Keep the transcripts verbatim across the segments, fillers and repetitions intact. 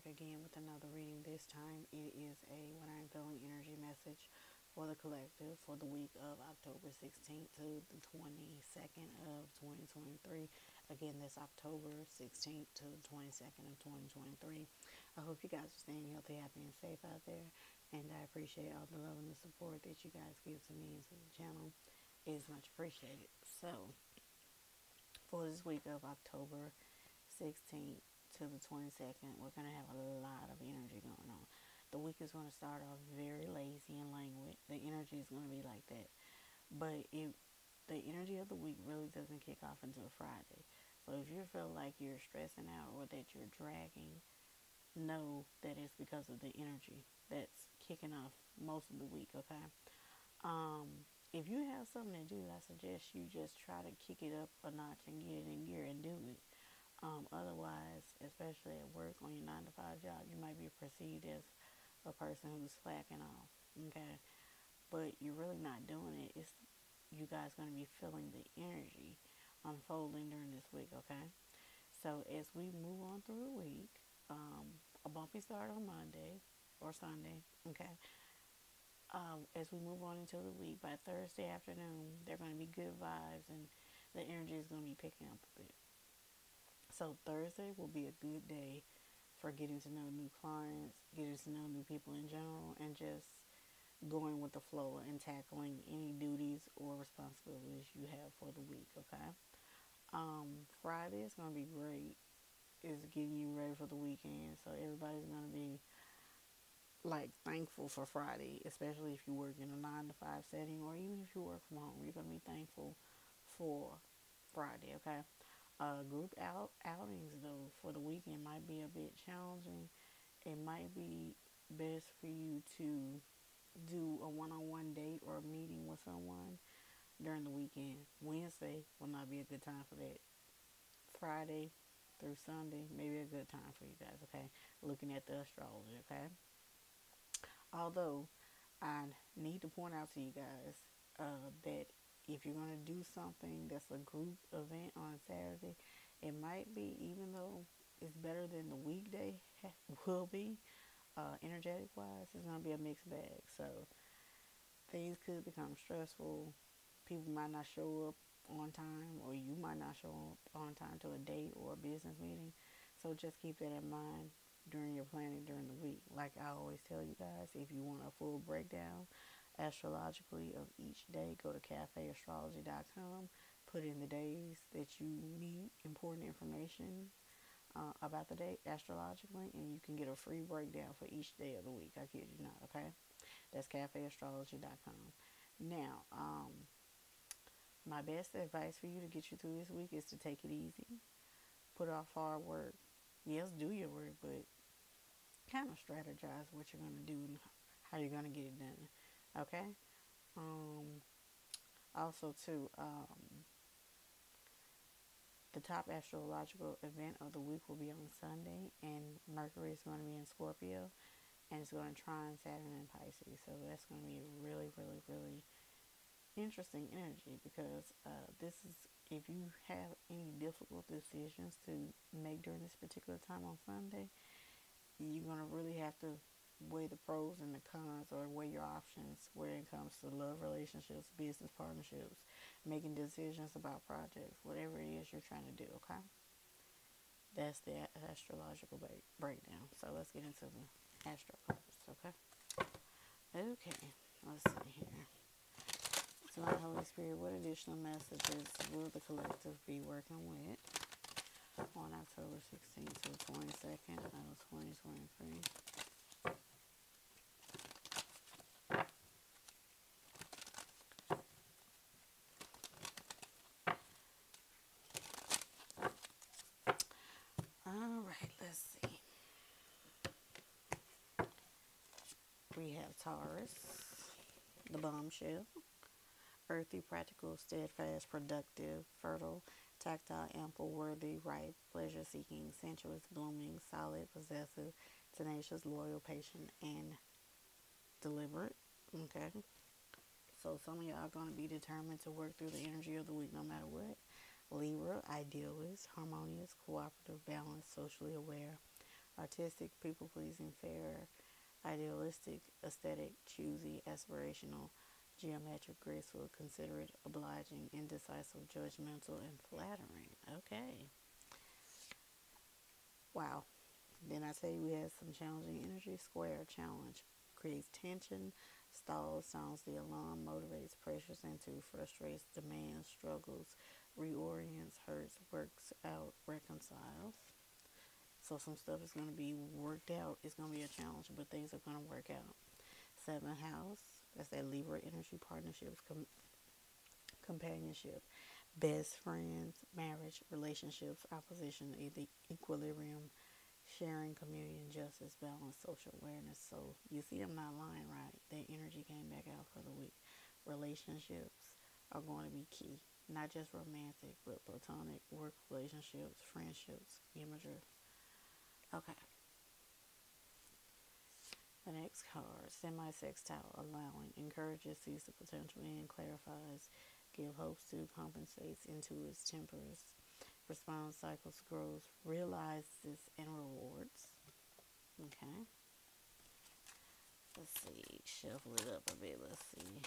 again with another reading. This time it is a What I'm Feeling energy message for the collective for the week of October sixteenth to the twenty-second of twenty twenty-three. Again, that's October sixteenth to the twenty-second of twenty twenty-three. I hope you guys are staying healthy, happy, and safe out there. And I appreciate all the love and the support that you guys give to me and to the channel. It is much appreciated. So, for this week of October sixteenth to the twenty-second, we're going to have a lot of energy going on. The week is going to start off very lazy and languid. The energy is going to be like that. But it, the energy of the week really doesn't kick off until Friday. So if you feel like you're stressing out or that you're dragging, know that it's because of the energy that's kicking off most of the week, okay? Um, if you have something to do, I suggest you just try to kick it up a notch and get it in gear and do it. Um, otherwise, especially at work on your nine to five job, you might be perceived as a person who's slacking off, okay? But you're really not doing it. It's you guys going to be feeling the energy unfolding during this week, okay? So as we move on through the week, um, a bumpy start on Monday or Sunday, okay? Um, as we move on into the week, by Thursday afternoon, they're going to be good vibes and the energy is going to be picking up a bit. So Thursday will be a good day for getting to know new clients, getting to know new people in general, and just going with the flow and tackling any duties or responsibilities you have for the week, okay? Um, Friday is going to be great. It's getting you ready for the weekend, so everybody's going to be like thankful for Friday, especially if you work in a nine to five setting or even if you work from home. You're going to be thankful for Friday, okay? Uh, group out outings though for the weekend might be a bit challenging. It might be best for you to do a one-on-one date or a meeting with someone during the weekend. Wednesday will not be a good time for that. Friday through Sunday may be a good time for you guys, okay? Looking at the astrology, okay? Although I need to point out to you guys uh, that if you're going to do something that's a group event on Saturday, it might be, even though it's better than the weekday will be, uh, energetic wise, it's going to be a mixed bag. So things could become stressful. People might not show up on time, or you might not show up on time to a date or a business meeting. So just keep that in mind during your planning during the week. Like I always tell you guys, if you want a full breakdown astrologically of each day, go to cafe astrology dot com, put in the days that you need important information uh, about the day astrologically, and you can get a free breakdown for each day of the week. I kid you not, okay? That's cafe astrology dot com. Now, um, my best advice for you to get you through this week is to take it easy. Put off hard work. Yes, do your work, but kind of strategize what you're going to do and how you're going to get it done. Okay? Um, also, too, um, the top astrological event of the week will be on Sunday, and Mercury is going to be in Scorpio, and it's going to trine Saturn in Pisces. So that's going to be a really, really, really interesting energy because uh, this is, if you have any difficult decisions to make during this particular time on Sunday, you're going to really have to weigh the pros and the cons, or weigh your options when it comes to love relationships, business partnerships, making decisions about projects, whatever it is you're trying to do, okay? That's the astrological break- breakdown. So let's get into the astro cards, okay? Okay, let's see here. So my Holy Spirit, what additional messages will the collective be working with on October sixteenth to the twenty-second of twenty twenty-three? All right, let's see. We have Taurus, the bombshell. Earthy, practical, steadfast, productive, fertile, tactile, ample, worthy, ripe, pleasure-seeking, sensuous, blooming, solid, possessive, tenacious, loyal, patient, and deliberate. Okay? So some of y'all are going to be determined to work through the energy of the week no matter what. Libra, idealist, harmonious, cooperative, balanced, socially aware, artistic, people-pleasing, fair, idealistic, aesthetic, choosy, aspirational, geometric, graceful, considerate, obliging, indecisive, judgmental, and flattering. Okay. Wow. Then I tell you we had some challenging energy. Square, challenge, creates tension, stalls, sounds the alarm, motivates, pressures into, frustrates, demands, struggles, reorients, hurts, works out, reconciles. So some stuff is going to be worked out. It's going to be a challenge, but things are going to work out. Seventh house, that's that Libra energy, partnerships, com- companionship, best friends, marriage, relationships, opposition, e- equilibrium, sharing, communion, justice, balance, social awareness. So you see, I'm not lying, right? That energy came back out for the week. Relationships are going to be key. Not just romantic, but platonic, work relationships, friendships, imagery. Okay. The next card, semi-sextile, allowing, encourages, sees the potential in, clarifies, give hopes to, compensates, intuits, tempers, responds, cycles, grows, realizes, and rewards. Okay. Let's see. Shuffle it up a bit. Let's see.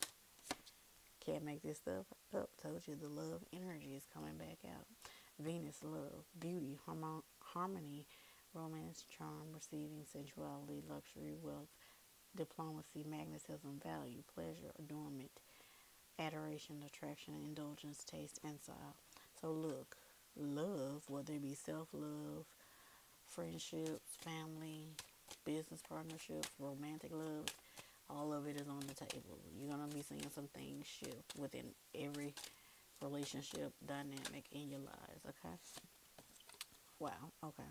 Can't make this stuff up. Told you the love energy is coming back out. Venus, love, beauty, harmon- harmony, romance, charm, receiving, sensuality, luxury, wealth, diplomacy, magnetism, value, pleasure, adornment, adoration, attraction, indulgence, taste, and style. So look, love, whether it be self-love, friendships, family, business partnerships, romantic love, all of it is on the table. You're going to be seeing some things shift within every relationship dynamic in your lives, okay? Wow, okay.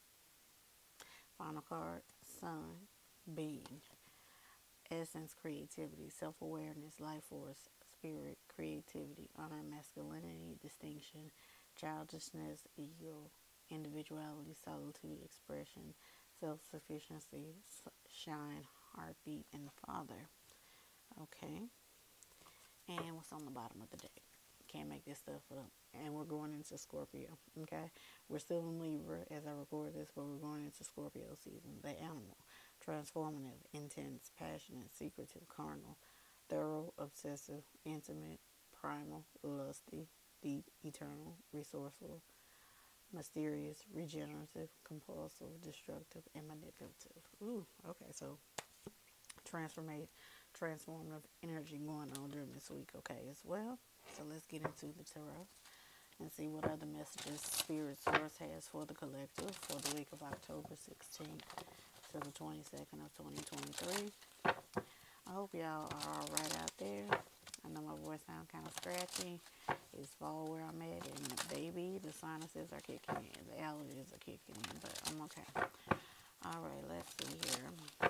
Final card, sun, being, essence, creativity, self-awareness, life force, spirit, creativity, honor, masculinity, distinction, childishness, ego, individuality, solitude, expression, self-sufficiency, shine, heartbeat, and father. Okay. And what's on the bottom of the deck? Can't make this stuff up. And we're going into Scorpio. Okay. We're still in Libra as I record this, but we're going into Scorpio season. The animal. Transformative, intense, passionate, secretive, carnal, thorough, obsessive, intimate, primal, lusty, deep, eternal, resourceful, mysterious, regenerative, compulsive, destructive, and manipulative. Ooh, okay, so transformate, transformative energy going on during this week, okay, as well. So let's get into the tarot and see what other messages Spirit Source has for the collective for the week of October sixteenth to the twenty-second of twenty twenty-three. I hope y'all are all right out there. I know my voice sounds kind of scratchy. It's fall where I'm at, and baby, the sinuses are kicking in. The allergies are kicking in, but I'm okay. All right, let's see here.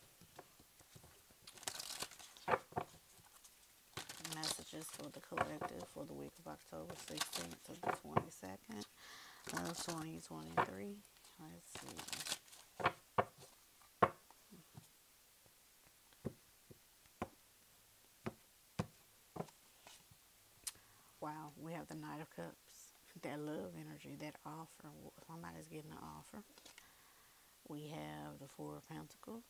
Messages for the collective for the week of October sixteenth to the twenty-second of twenty twenty-three. Let's see. Wow, we have the Knight of Cups, that love energy, that offer. Somebody's getting an offer. We have the Four of Pentacles,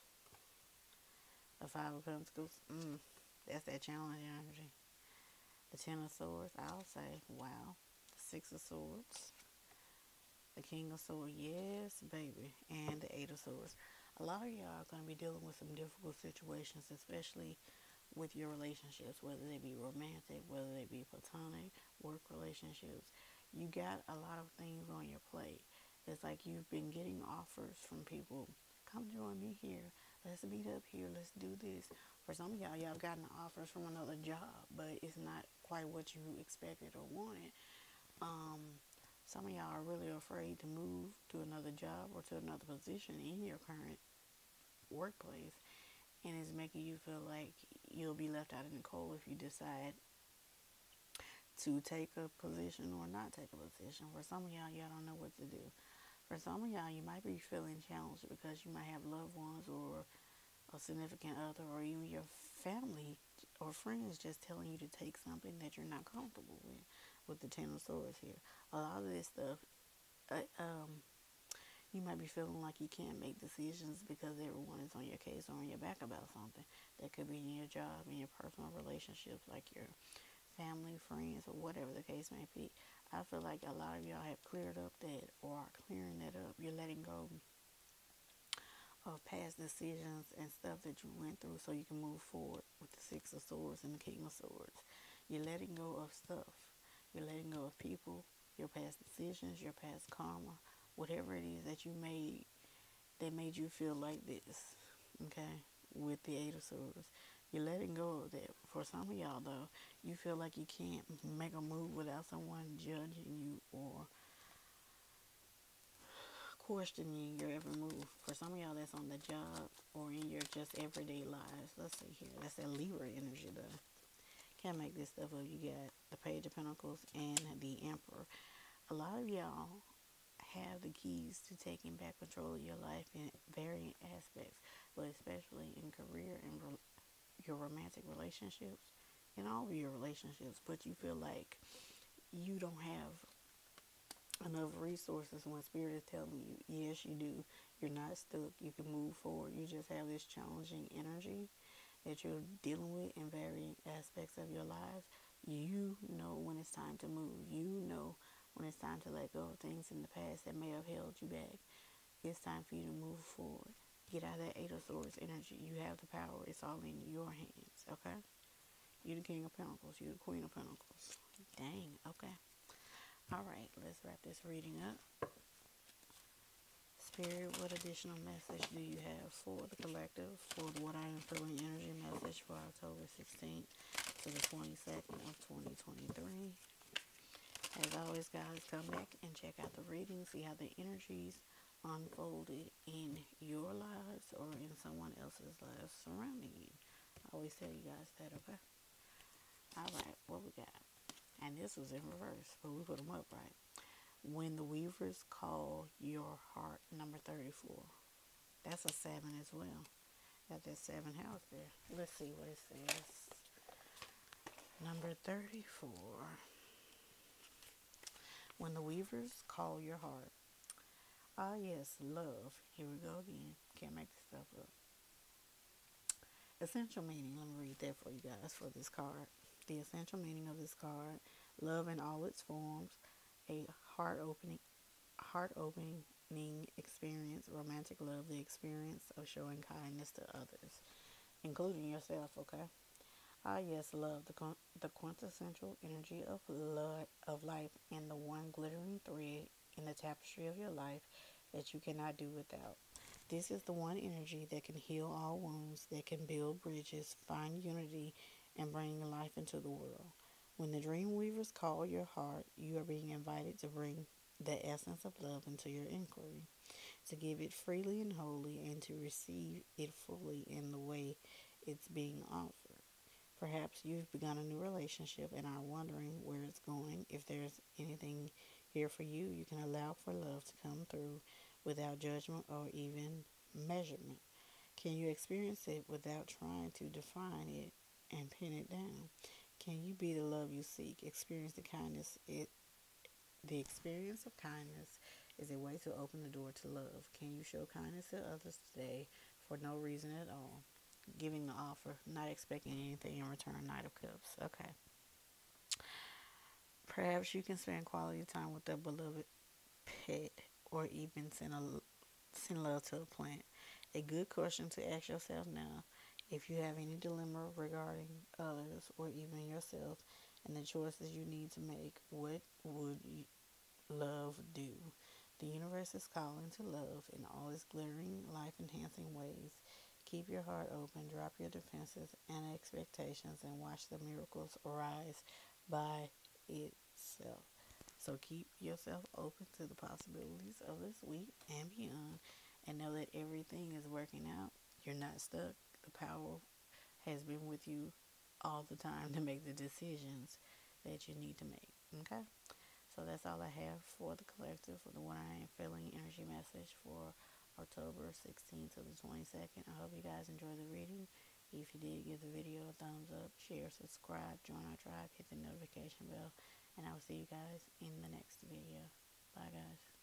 the Five of Pentacles. Mm, that's that challenge energy. The Ten of Swords, I'll say, wow. The Six of Swords, the King of Swords, yes, baby, and the Eight of Swords. A lot of y'all are going to be dealing with some difficult situations, especially with your relationships, whether they be romantic, whether they be platonic, work relationships. You got a lot of things on your plate. It's like you've been getting offers from people. Come join me here. Let's meet up here. Let's do this. For some of y'all, y'all have gotten offers from another job, but it's not quite what you expected or wanted. Um, some of y'all are really afraid to move to another job or to another position in your current workplace, and it's making you feel like you'll be left out in the cold if you decide to take a position or not take a position. For some of y'all, y'all don't know what to do. For some of y'all, you might be feeling challenged because you might have loved ones or a significant other or even your family or friends just telling you to take something that you're not comfortable with, with the Ten of Swords here. A lot of this stuff, uh, um, You might be feeling like you can't make decisions because everyone is on your case or on your back about something. That could be in your job, in your personal relationships, like your family, friends, or whatever the case may be. I feel like a lot of y'all have cleared up that or are clearing that up. You're letting go of past decisions and stuff that you went through so you can move forward with the Six of Swords and the King of Swords. You're letting go of stuff. You're letting go of people, your past decisions, your past karma, whatever it is that you made that made you feel like this, okay, with the Eight of Swords. You're letting go of that. For some of y'all, though, you feel like you can't make a move without someone judging you or questioning your every move. For some of y'all, that's on the job or in your just everyday lives. Let's see here. That's that Libra energy, though. Can't make this stuff up. You got the Page of Pentacles and the Emperor. A lot of y'all have the keys to taking back control of your life in varying aspects, but especially in career and re- your romantic relationships, in all of your relationships. But you feel like you don't have enough resources when Spirit is telling you, yes, you do. You're not stuck. You can move forward. You just have this challenging energy that you're dealing with in varying aspects of your lives. You know when it's time to move. You know when it's time to let go of things in the past that may have held you back. It's time for you to move forward. Get out of that Eight of Swords energy. You have the power. It's all in your hands, okay? You the King of Pentacles. You the Queen of Pentacles. Dang, okay. All right, let's wrap this reading up. Spirit, what additional message do you have for the collective, for the What I Am Feeling energy message for October sixteenth to the twenty-second of twenty twenty-three? As always, guys, come back and check out the reading, see how the energies unfolded in your lives or in someone else's lives surrounding you. I always tell you guys that, okay? All right, what we got? And this was in reverse, but we put them up right. When the Weavers Call Your Heart, number thirty-four. That's a seven as well. Got that seven house there. Let's see what it says. Number thirty-four. When the Weavers Call Your Heart. Ah, yes, love. Here we go again. Can't make this stuff up. Essential meaning. Let me read that for you guys for this card. The essential meaning of this card. Love in all its forms. A heart-opening, heart-opening experience. Romantic love. The experience of showing kindness to others, including yourself, okay? Ah, yes, love, the con- the quintessential energy of love, of life, and the one glittering thread in the tapestry of your life that you cannot do without. This is the one energy that can heal all wounds, that can build bridges, find unity, and bring life into the world. When the dream weavers call your heart, you are being invited to bring the essence of love into your inquiry, to give it freely and wholly, and to receive it fully in the way it's being offered. Perhaps you've begun a new relationship and are wondering where it's going. If there's anything here for you, you can allow for love to come through without judgment or even measurement. Can you experience it without trying to define it and pin it down? Can you be the love you seek? Experience the kindness. It, the experience of kindness is a way to open the door to love. Can you show kindness to others today for no reason at all? Giving the offer, not expecting anything in return. Knight of Cups. Okay. Perhaps you can spend quality time with a beloved pet, or even send a send love to a plant. A good question to ask yourself now: if you have any dilemma regarding others or even yourself and the choices you need to make, what would you, love do? The universe is calling to love in all its glittering, life-enhancing ways. Keep your heart open, drop your defenses and expectations, and watch the miracles arise by itself. So keep yourself open to the possibilities of this week and beyond, and know that everything is working out. You're not stuck. The power has been with you all the time to make the decisions that you need to make. Okay? So that's all I have for the collective, for the What I Am Feeling energy message for October sixteenth to the twenty-second. I hope you guys enjoyed the reading. If you did, give the video a thumbs up, share, subscribe, join our tribe, hit the notification bell, and I will see you guys in the next video. Bye, guys.